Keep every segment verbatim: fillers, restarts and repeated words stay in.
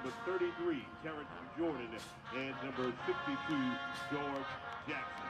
number thirty-three, Terrence Jordan, and number sixty-two, George Jackson.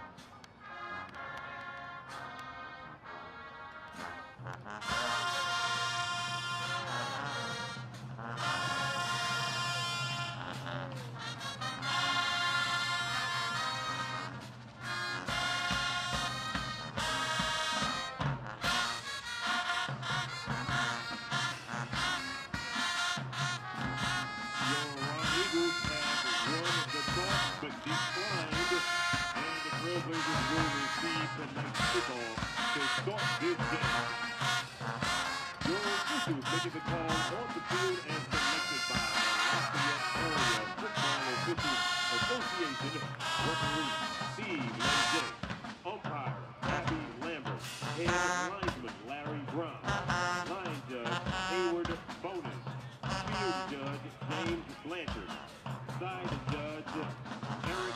Making the call on the field and selected by the Lafayette Area Football Officials Association referee Steve Lange, umpire Abby Lambert, head linesman Larry Brown, line judge Hayward Bonus, field judge James Blanchard, side judge Eric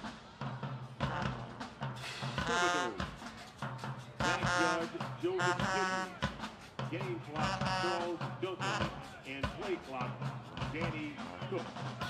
Thibodeau, back judge Joseph Gibson, game clock Charles Duncan, and play clock Danny Cook.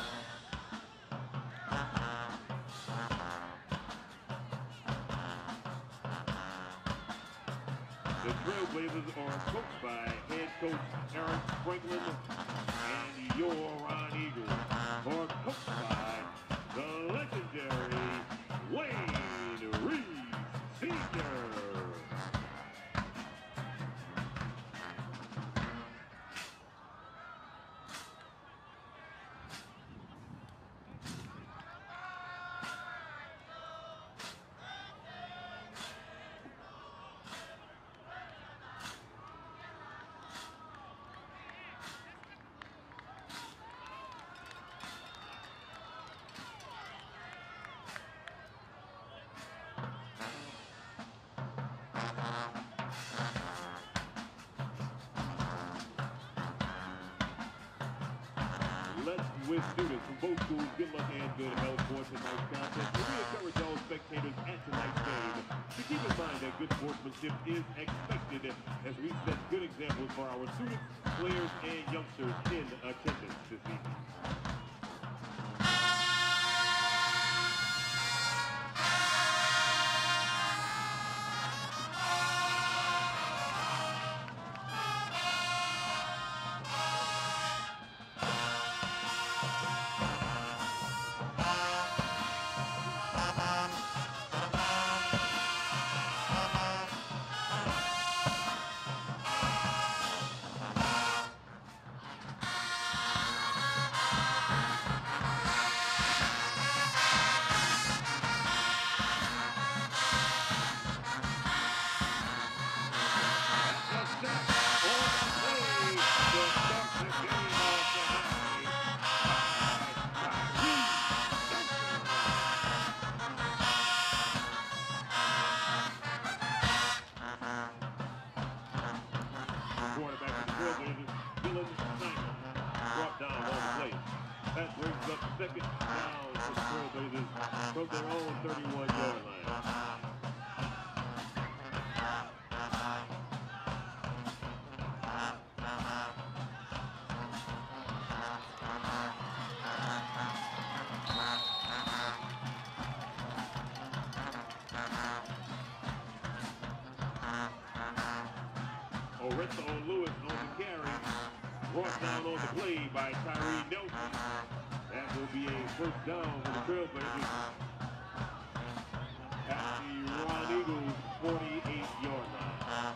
The Trailblazers are coached by head coach Eric Franklin, and your Ron Eagles are coached by the legendary Wayne Reeves Senior with students from both schools. Good luck and good health for tonight's contest. We encourage all spectators at tonight's game to keep in mind that good sportsmanship is expected as we set good examples for our students, players, and youngsters in attendance this evening. That brings up second down for the Trailblazers from their own thirty-one yard line. Orissa Lewis on the carry, brought down on the play by Tyree Nelson. That will be a first down for the Trailblazers at the Ron Eagles forty-eight yard line.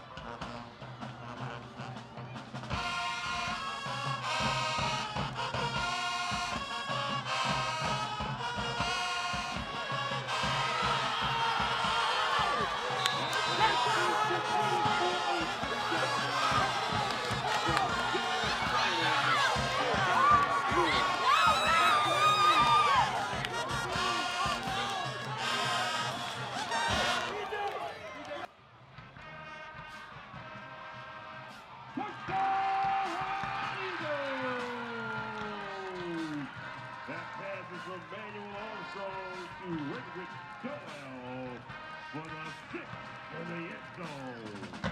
For the six for the end zone.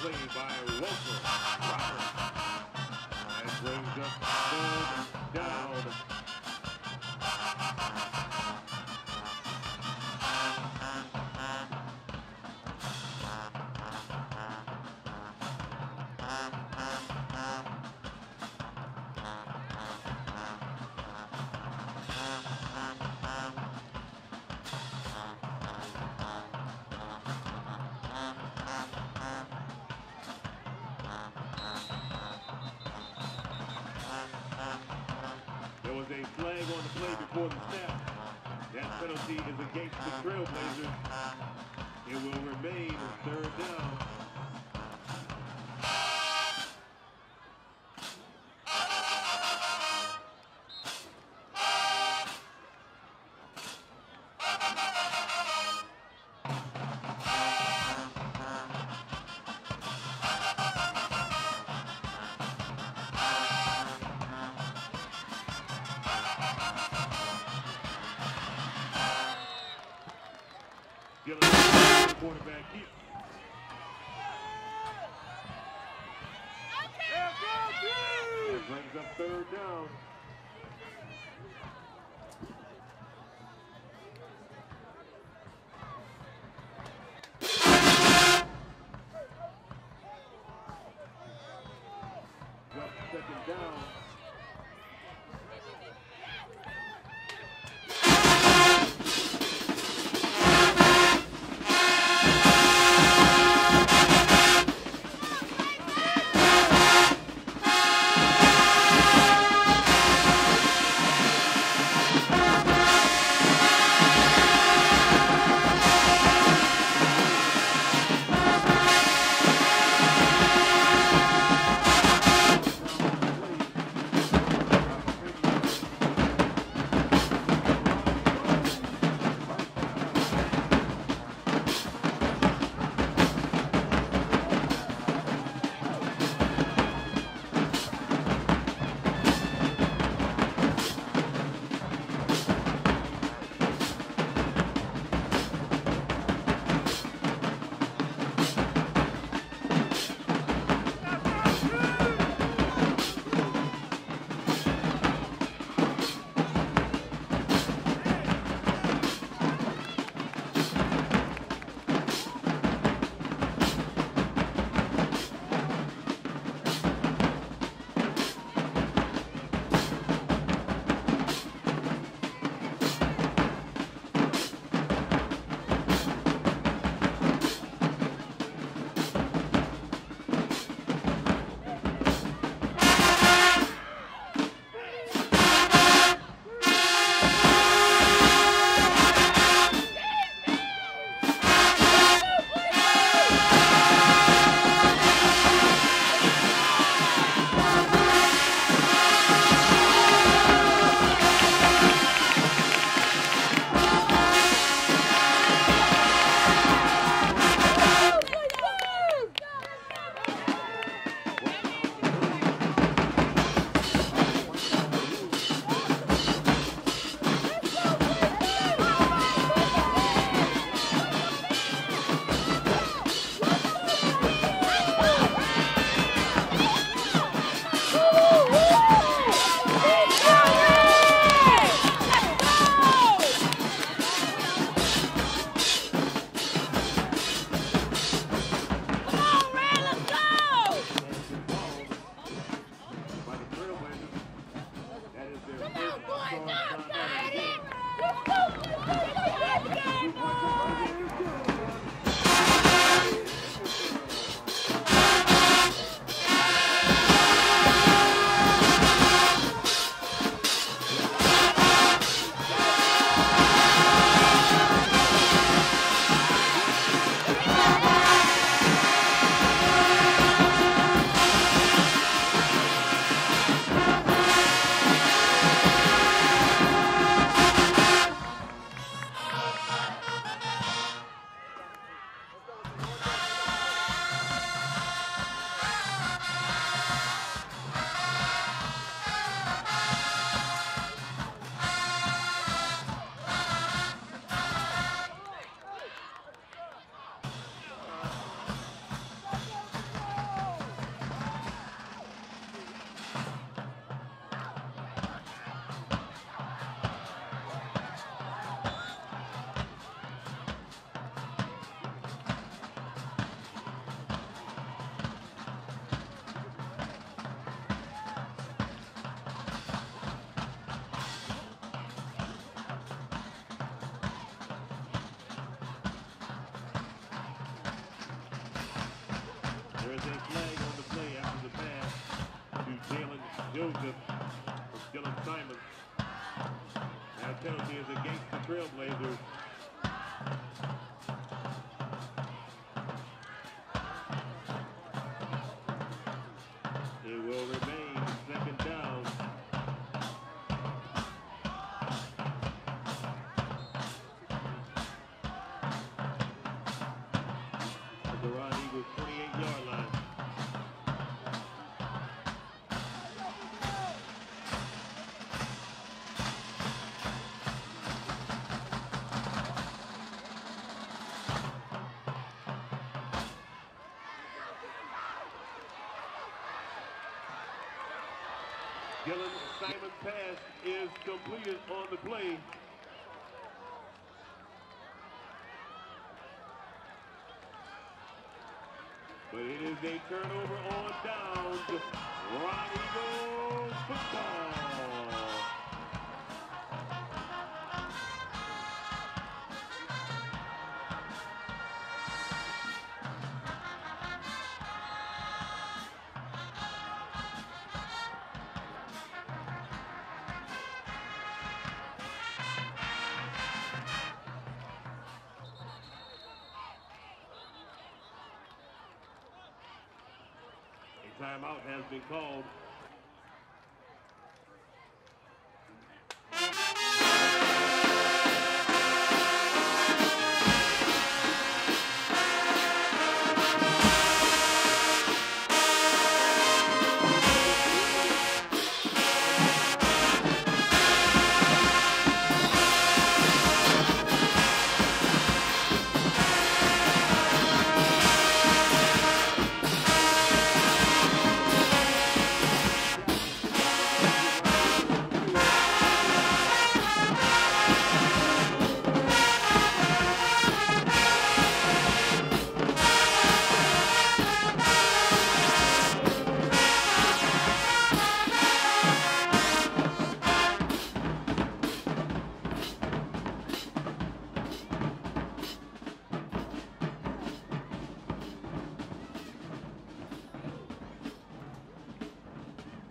played by Walter Roberts. And brings up third down. There was a flag on the play before the snap. That penalty is against the Trailblazers. It will remain third down. Quarterback here. That brings up third down. Well, second down. Trailblazers. It will remain second down. At the Ron Eagles twenty-eight yard line. Gillen Simon's pass is completed on the play. But it is a turnover on downs. Ron Eagles football. Timeout has been called.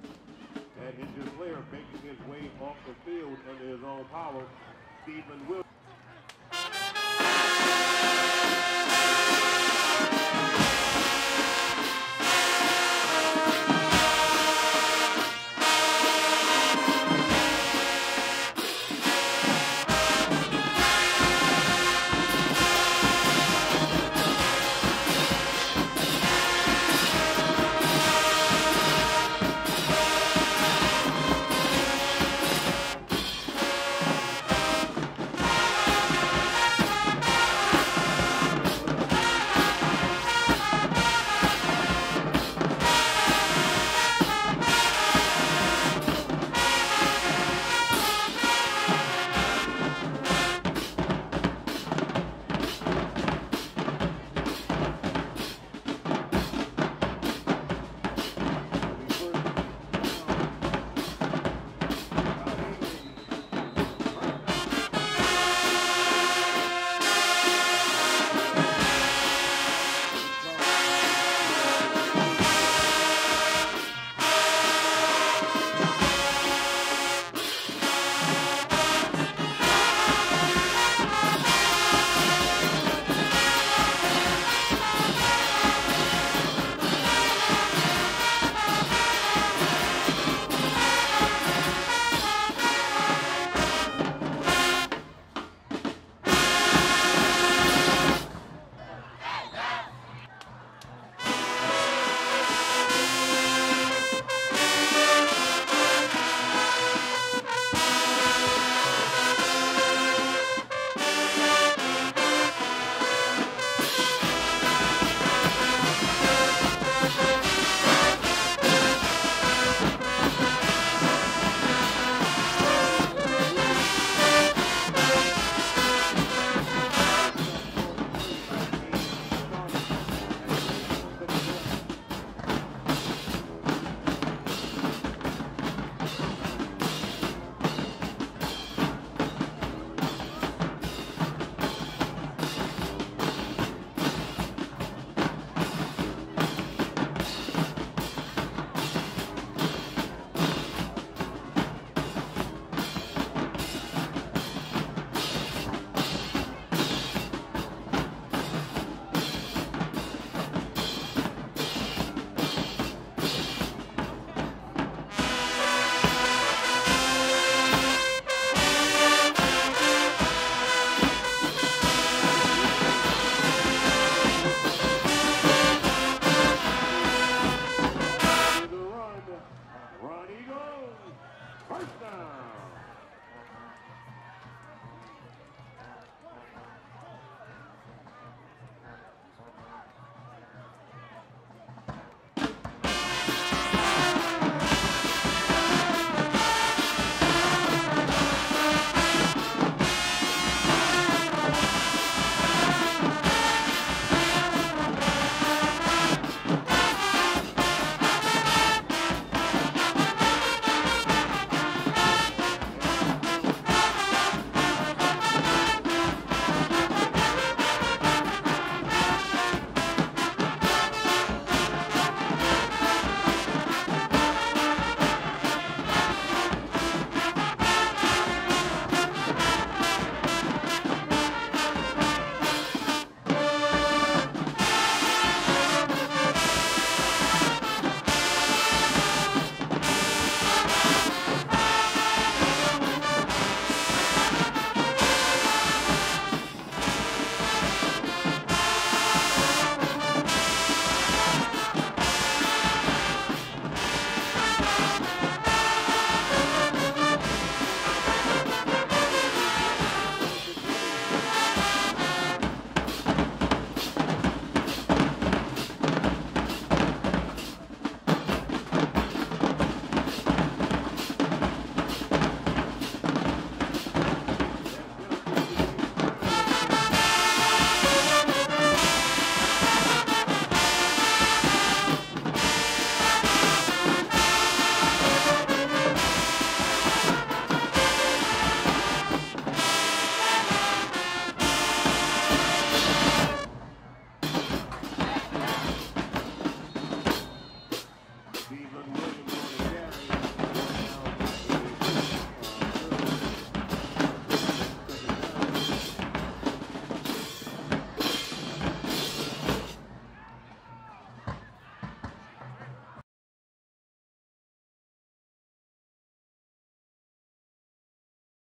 That injured player making his way off the field under his own power, Stephen Williams.